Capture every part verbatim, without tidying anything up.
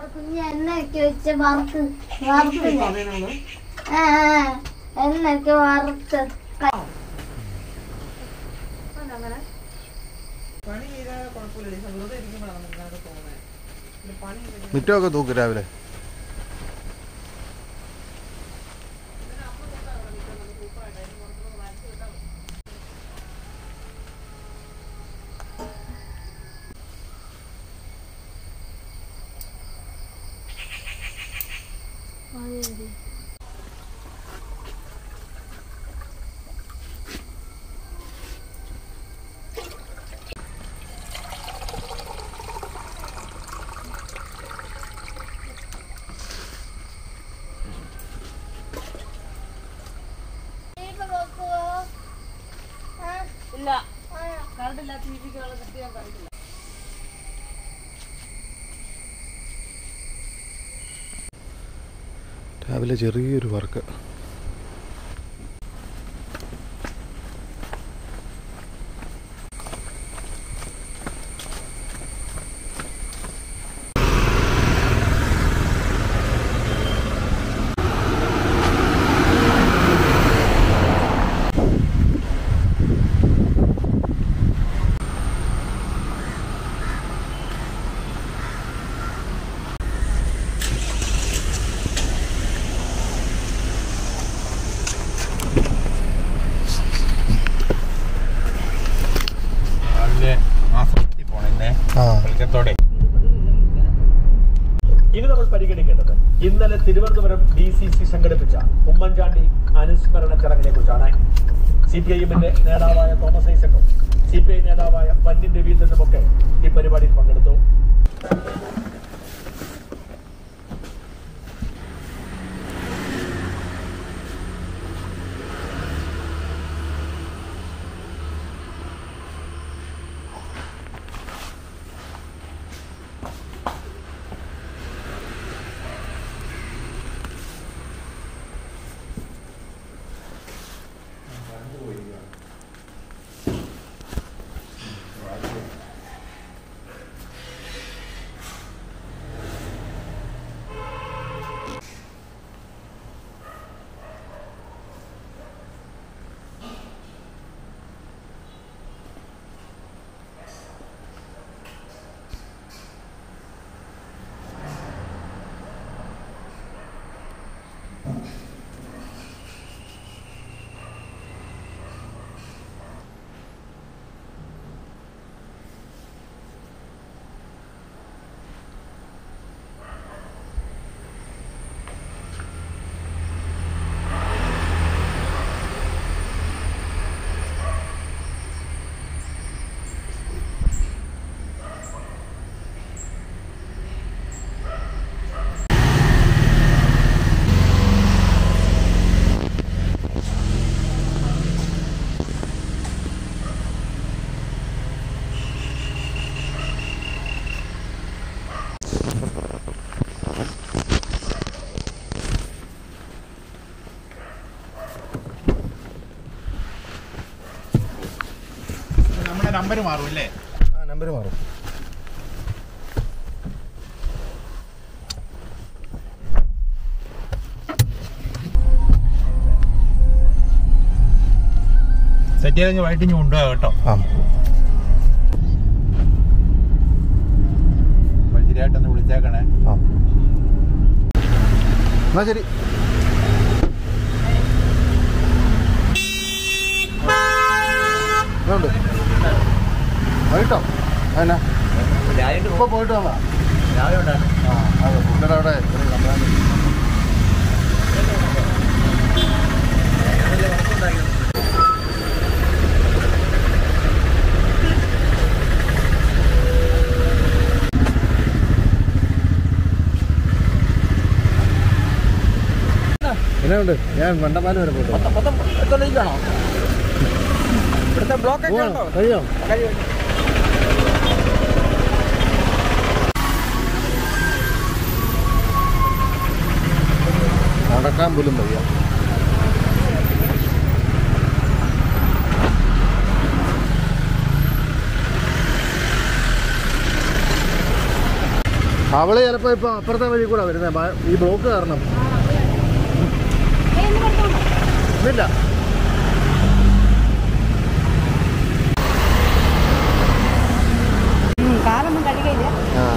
കുഞ്ഞ് എണ്ണയൊക്കെ വെച്ച് വറുത്ത് വറുത്ത് എണ്ണയൊക്കെ വറുത്ത് മിറ്റമൊക്കെ തൂക്ക് രാവിലെ. രാവിലെ ചെറിയൊരു വർക്ക്. ഇനി നമ്മൾ പരിഗണിക്കേണ്ടത് ഇന്നലെ തിരുവനന്തപുരം ഡി സി സി സംഘടിപ്പിച്ച ഉമ്മൻചാണ്ടി അനുസ്മരണ ചടങ്ങിനെ കുറിച്ചാണ്. സി പി ഐ എമ്മിന്റെ നേതാവായ തോമസ് ഐസക്കും സി പി ഐ നേതാവായ പന്നിൻ രവീന്ദ്രനുമൊക്കെ ഈ പരിപാടിയിൽ പങ്കെടുത്തു. നമ്പർ മാറും അല്ലേ? ആ നമ്പർ മാറും. സെറ്റ് ചെയ്ത് വൈകിട്ട് ഇനി കൊണ്ടുപോകാം കേട്ടോ. ആ ശരിയായിട്ടൊന്ന് വിളിച്ചേക്കണേ. ആ എന്നാ ശരി. ഉണ്ട് പോയിട്ടോ എന്നാ ഇപ്പോൾ പോയിട്ട് വന്നാ രാവിലെ ഉണ്ടായിരുന്നു. ആ അതെ പുള്ളിയുടെ അവിടെ ചെറിയ കംപ്ലൈൻറ്റ്. എന്നാ ഉണ്ട്? ഞാൻ മണ്ടപ്പാലം വരെ പോയിട്ട് എത്തോണ്ടേക്കാണോ ഇവിടുത്തെ ബ്ലോക്ക് കഴിയോ? നടക്കാൻ പോലും വയ്യ. അവള് ചിലപ്പോ ഇപ്പൊ അപ്പുറത്തെ വഴി കൂടെ വരുന്നത് ഈ ബ്ലോക്ക് കാരണം. ഇല്ല കാലൊന്നും കഴിയില്ല.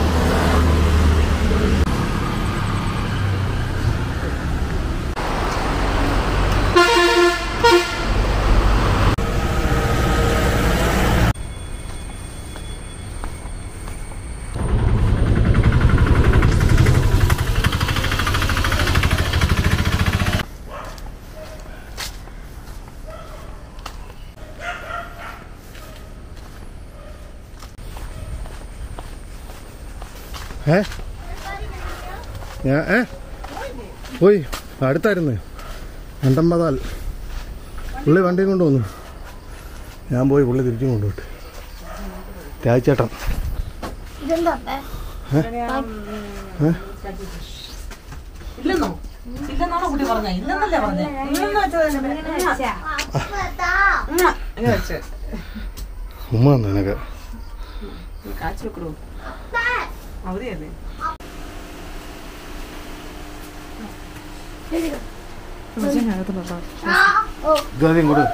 ഏ ഞാൻ ഏ പോയി അടുത്തായിരുന്നു രണ്ടമ്പതാൽ പുള്ളി വണ്ടിയും കൊണ്ടുവന്നു. ഞാൻ പോയി പുള്ളി തിരിച്ചും കൊണ്ടുപോയിട്ട് രാജേട്ടൻ ഉമ്മ നിനക്ക് അവധിയല്ലേ? ഇതാദ്യം കൂടെ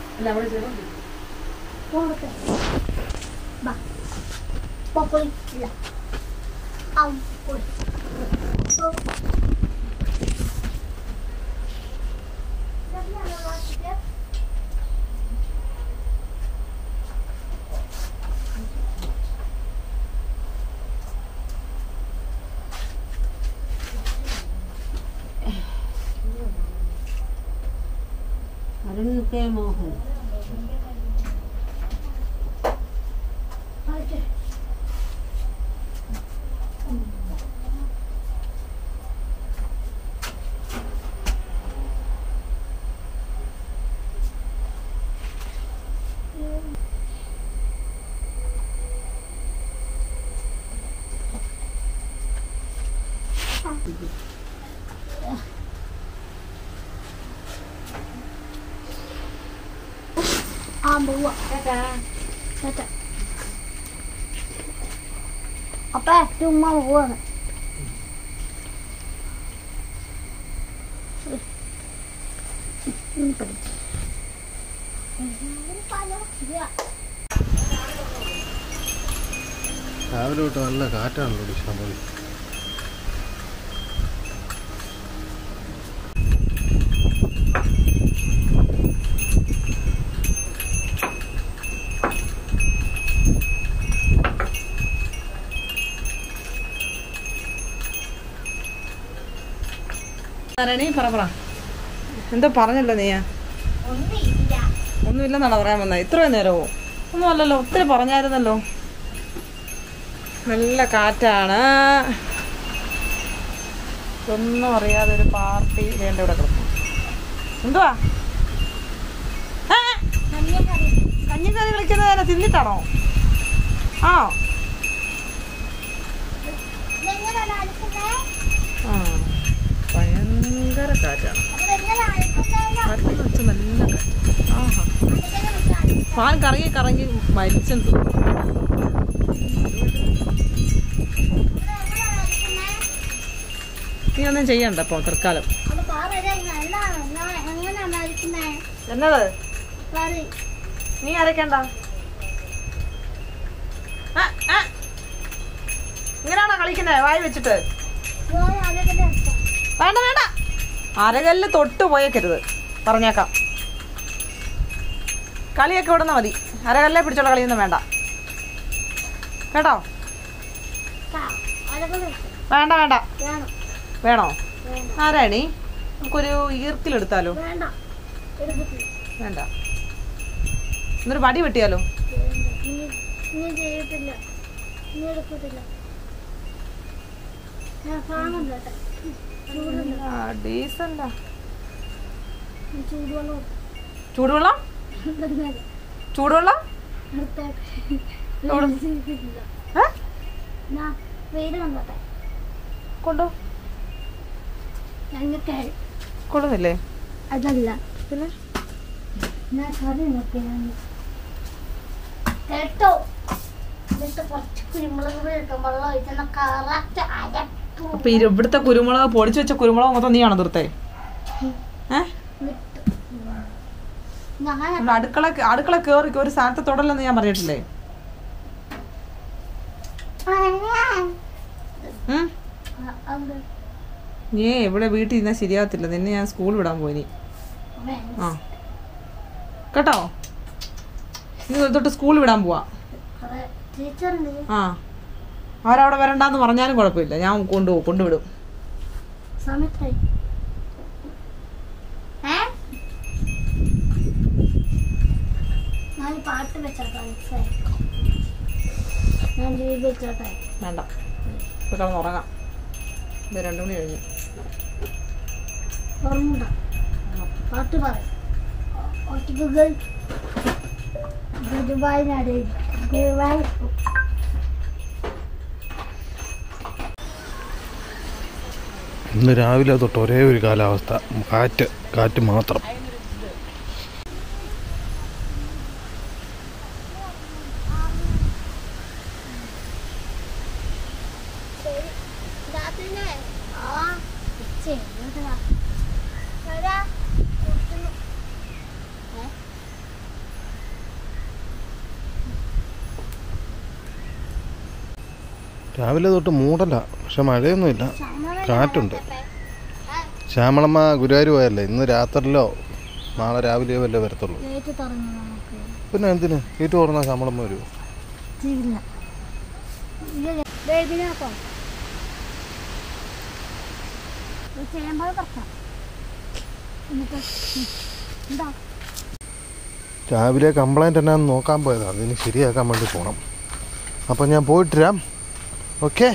अरुण के मोहन അപ്പൊ ചുമ്മാ പോവാണ്. രാവിലെ തൊട്ട് നല്ല കാറ്റാണല്ലോ ഇഷ്ടം പോലെ. പറ പറ എന്തോ പറഞ്ഞല്ലോ നീയാ? ഒന്നുമില്ലെന്നാണോ പറയാൻ വന്നത്? ഇത്രയും നേരമോ? ഒന്നും അല്ലല്ലോ, ഒത്തിരി പറഞ്ഞായിരുന്നല്ലോ. നല്ല കാറ്റാണ്. ഒന്നും അറിയാതെ ഒരു പാർട്ടി വേണ്ട ഇവിടെ കിടക്കും. എന്തുവാ കഞ്ഞിക്കറി കളിക്കുന്നത്? തിന്നിട്ടാണോ? ആണോ? ആ ഭയങ്കര കാറ്റാണ്. കാറ്റെന്ന് വെച്ചാൽ നല്ല കാറ്റ്. ആഹാ പാൻ കറങ്ങി കറങ്ങി മരിച്ചെന്ന് തോന്നുന്നു. നീ ഒന്നും ചെയ്യണ്ട ഇപ്പൊ തൽക്കാലം. എന്നത് നീ അരക്കണ്ട. ഇങ്ങനെയാണോ കളിക്കുന്നത് വായി വെച്ചിട്ട്? വേണ്ട വേണ്ട, അരകല്ല് തൊട്ട് പോയേക്കരുത്, പറഞ്ഞേക്കാം. കളിയൊക്കെ ഇവിടുന്ന് മതി, അരകല്ലെ പിടിച്ചുള്ള കളിയൊന്നും വേണ്ട കേട്ടോ. വേണ്ട വേണ്ട വേണോ? ആരാണി? നമുക്കൊരു ഈർക്കിലെടുത്താലോ? വേണ്ട, എന്നൊരു വടി വെട്ടിയാലോ? ഡീസല്ല ചൂടുവെള്ളം ചൂടുവെള്ളം കൊണ്ടോ? കൊള്ളുന്നില്ലേ? അതല്ല പിന്നെ കേട്ടോ അപ്പൊ ഇവിടുത്തെ കുരുമുളക് പൊടിച്ചു വെച്ച കുരുമുളക് മൊത്തം നീയാണോ തീർത്തേ? ഏഹ് അടുക്കള അടുക്കള കേറി ഒരു സ്ഥാനത്ത് തൊടല്ലെന്ന് ഞാൻ പറഞ്ഞിട്ടില്ലേ? ഏ ഇവിടെ വീട്ടിൽ ഇരുന്നാൽ ശരിയാകത്തില്ല. നിന്നെ ഞാൻ സ്കൂൾ വിടാൻ പോയി. ആ കേട്ടോ, നീ തൊട്ട് സ്കൂൾ വിടാൻ പോവാ. ആ അവരവിടെ വരണ്ടെന്ന് പറഞ്ഞാലും കുഴപ്പമില്ല, ഞാൻ കൊണ്ടുപോകും, കൊണ്ടുവിടും. പാട്ട് വെച്ചോട്ടെ, വെച്ചോട്ടെ. വേണ്ട, ഇപ്പൊ കിടന്നുറങ്ങാം. ഇത് രണ്ടു മണി കഴിഞ്ഞു. പാട്ട് പറയും. ഇന്ന് രാവിലെ തൊട്ട് ഒരേ ഒരു കാലാവസ്ഥ, കാറ്റ് കാറ്റ് മാത്രം. രാവിലെ തൊട്ട് മൂടല, പക്ഷെ മഴയൊന്നുമില്ല, കാറ്റുണ്ട്. ശ്യാമളമ്മ ഗുരുവായൂർ പോയല്ലേ, ഇന്ന് രാത്രിയിലോ നാളെ രാവിലെയോ വല്ലേ വരത്തുള്ളൂ. പിന്നെ എന്തിന് ഗേറ്റ് തുറന്നാൽ ശ്യാമളമ്മ വരുമോ? രാവിലെ കംപ്ലൈൻറ്റ് എന്നാന്ന് നോക്കാൻ പോയതാണ്, അതിന് ശരിയാക്കാൻ വേണ്ടി പോകണം. അപ്പം ഞാൻ പോയിട്ട് വരാം. ഓക്കെ.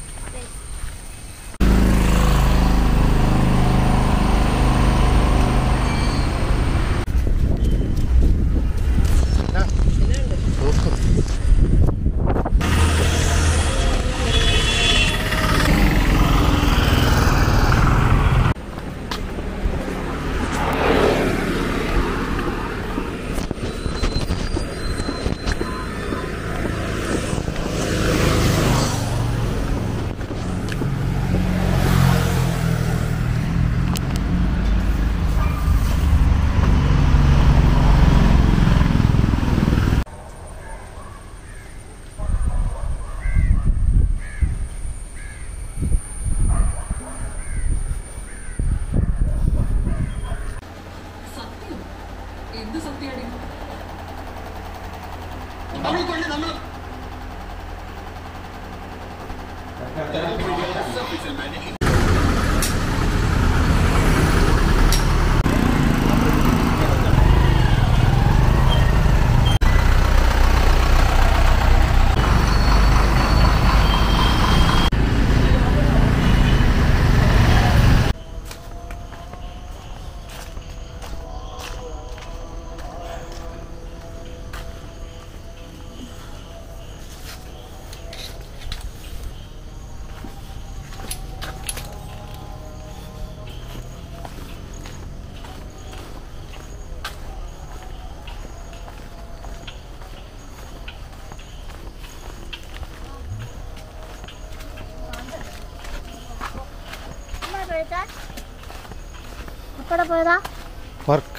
വർക്ക്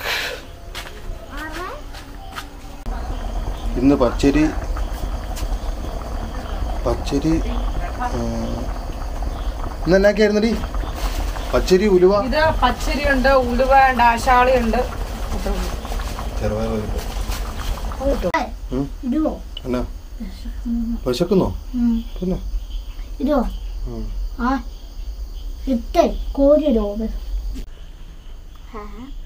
ഇന്ന് പച്ചരി പച്ചരി ഇന്ന് എന്നാക്കിയായിരുന്നടി? പച്ചരി, ഉലുവ. ഇത് പച്ചരി ഉണ്ട്, ഉലുവ ഉണ്ട്, ആശാളി ഉണ്ട്. എന്നാ വിശക്കുന്നോ? പിന്നെ ഇതോ ആ ഇട്ടേ കോരിയിടോ.